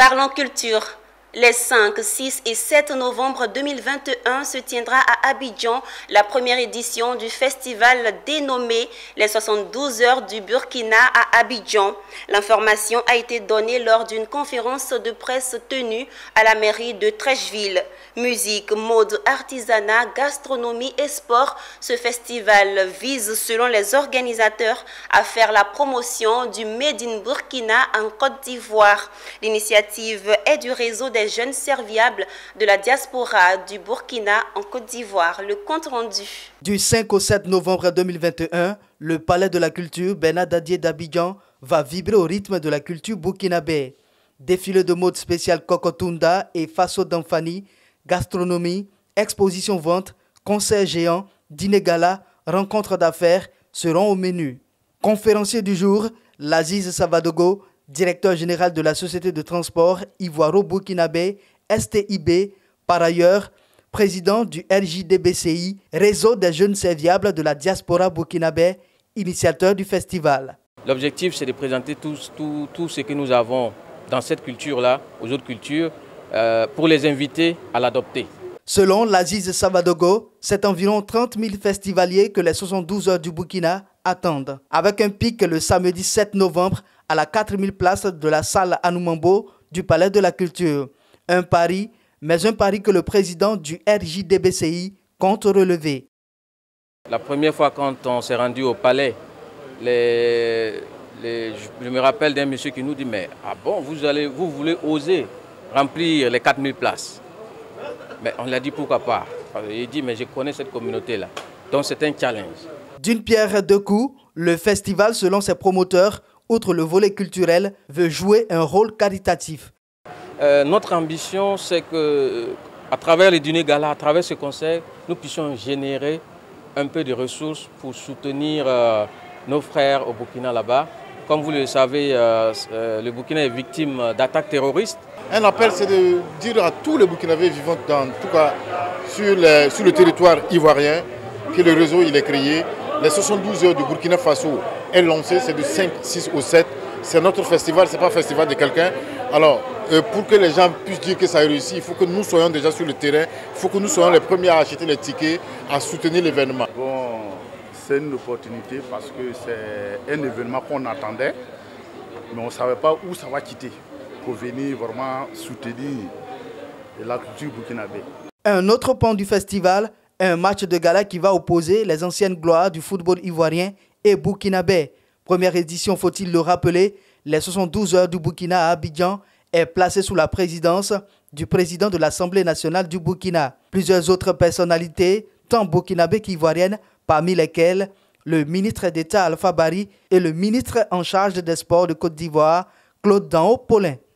Parlons culture. Les 5, 6 et 7 novembre 2021 se tiendra à Abidjan la première édition du festival dénommé les 72 heures du Burkina à Abidjan. L'information a été donnée lors d'une conférence de presse tenue à la mairie de Trècheville. Musique, mode, artisanat, gastronomie et sport, ce festival vise, selon les organisateurs, à faire la promotion du Made in Burkina en Côte d'Ivoire. L'initiative est du réseau des jeunes serviables de la diaspora du Burkina en Côte d'Ivoire. Le compte rendu. Du 5 au 7 novembre 2021, le Palais de la Culture Bernard Dadier d'Abidjan va vibrer au rythme de la culture burkinabé. Défilé de mode spécial Kokotunda et Faso d'Anfani, gastronomie, exposition vente, concerts géants, dîner gala, rencontres d'affaires seront au menu. Conférencier du jour, Laziz Savadogo, directeur général de la Société de transport Ivoiro-Burkinabé, STIB, par ailleurs, président du RJDBCI, Réseau des jeunes serviables de la diaspora burkinabé, initiateur du festival. L'objectif, c'est de présenter tout ce que nous avons dans cette culture-là, aux autres cultures, pour les inviter à l'adopter. Selon l'Aziz Savadogo, c'est environ 30 000 festivaliers que les 72 heures du Burkina attendent, avec un pic le samedi 7 novembre à la 4000 places de la salle Anoumambo du Palais de la Culture. Un pari, mais un pari que le président du RJDBCI compte relever. La première fois quand on s'est rendu au palais, je me rappelle d'un monsieur qui nous dit « Mais ah bon, vous voulez oser remplir les 4000 places ?» Mais on l'a dit pourquoi pas. Il dit mais je connais cette communauté-là. Donc c'est un challenge. D'une pierre deux coups, le festival, selon ses promoteurs, outre le volet culturel, veut jouer un rôle caritatif. Notre ambition, c'est qu'à travers les dîners gala, à travers ce concert, nous puissions générer un peu de ressources pour soutenir nos frères au Burkina là-bas. Comme vous le savez, le Burkina est victime d'attaques terroristes. Un appel, c'est de dire à tous les Burkinabés vivant en tout cas sur le territoire ivoirien que le réseau il est créé. Les 72 heures du Burkina Faso est lancé, c'est du 5, 6 au 7. C'est notre festival, ce n'est pas le festival de quelqu'un. Alors, pour que les gens puissent dire que ça a réussi, il faut que nous soyons déjà sur le terrain. Il faut que nous soyons les premiers à acheter les tickets, à soutenir l'événement. Bon, c'est une opportunité parce que c'est un événement qu'on attendait, mais on ne savait pas où ça va quitter pour venir vraiment soutenir la culture burkinabé. Un autre pan du festival, un match de gala qui va opposer les anciennes gloires du football ivoirien et burkinabé. Première édition, faut-il le rappeler, les 72 heures du Burkina à Abidjan est placée sous la présidence du président de l'Assemblée nationale du Burkina. Plusieurs autres personnalités, tant burkinabé qu'ivoiriennes, parmi lesquelles le ministre d'État Alpha Bari et le ministre en charge des sports de Côte d'Ivoire, Claude Danho Paulin.